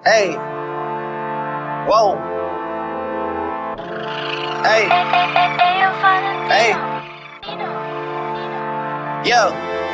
Hey. Whoa. Hey. Hey. Yo.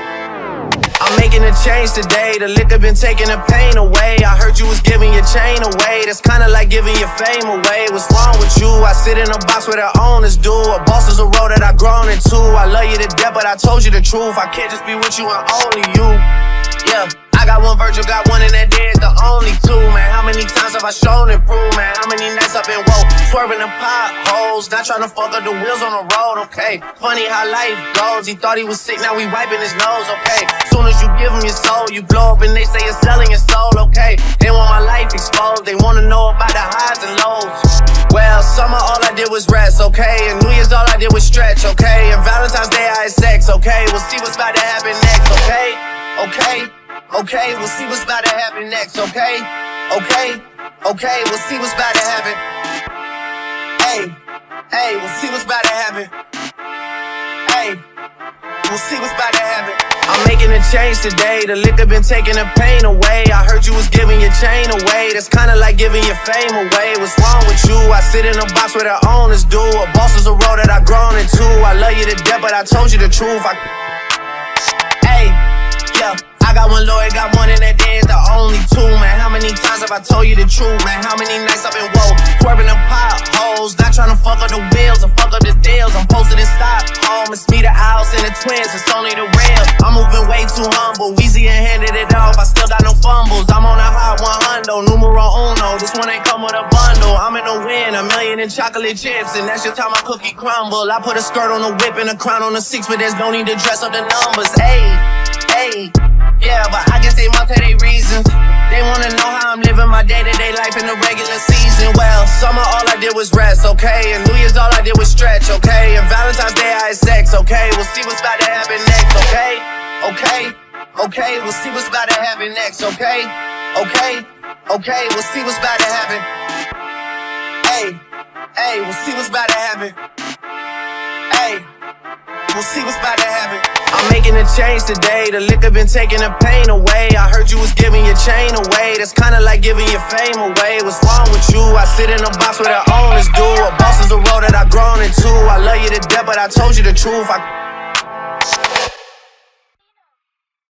I'm making a change today. The liquor been taking the pain away. I heard you was giving your chain away. That's kinda like giving your fame away. What's wrong with you? I sit in a box where the owners do. A boss is a role that I've grown into. I love you to death, but I told you the truth. I can't just be with you and only you. Yeah, I got one Virgil, got one, and that there is the only two, man. How many times have I shown and proved, man? How many nights I've been woke, swerving the potholes, not trying to fuck up the wheels on the road, okay? Funny how life goes. He thought he was sick, now we wiping his nose, okay? Soon as you give him your soul, you blow up and they say you're selling your soul, okay? They want my life exposed, they wanna know about the highs and lows. Well, summer all I did was rest, okay? And New Year's all I did was stretch, okay? And Valentine's Day I had sex, okay? We'll see what's about to happen next, okay? Okay, okay, we'll see what's about to happen next, okay? Okay, okay, we'll see what's about to happen. Hey, hey, we'll see what's about to happen. Hey, we'll see what's about to happen. I'm making a change today. The liquor been taking the pain away. I heard you was giving your chain away. That's kinda like giving your fame away. What's wrong with you? I sit in a box where the owners do. A boss is a role that I've grown into. I love you to death, but I told you the truth. Hey, yeah. I got one lawyer, got one, and that there is the only two, man. How many times have I told you the truth, man? How many nights I've been woke, swerving them potholes, not trying to fuck up the wheels or fuck up the deals. I'm posted in Stockholm, it's me, the Owls, and the twins, it's only the real. I'm moving way too humble, Weezy and handed it off, I still got no fumbles. I'm on a hot 100, numero uno, this one ain't come with a bundle. I'm in the win, $1 million in chocolate chips, and that's just how my cookie crumble. I put a skirt on the whip and a crown on the 6, but there's no need to dress up the numbers. Hey, hey. Yeah, but I guess they must have their reasons. They wanna know how I'm living my day-to-day life in the regular season. Well, summer all I did was rest, okay? And New Year's all I did was stretch, okay? And Valentine's Day I had sex, okay? We'll see what's about to happen next, okay? Okay, okay, we'll see what's about to happen next, okay? Okay, okay, we'll see what's about to happen. Hey, hey, we'll see what's about to happen. Hey, we'll see what's about to happen. I'm making a change today. The liquor been taking the pain away. I heard you was giving your chain away. That's kinda like giving your fame away. What's wrong with you? I sit in a box where the owners do. A boss is a role that I've grown into. I love you to death, but I told you the truth.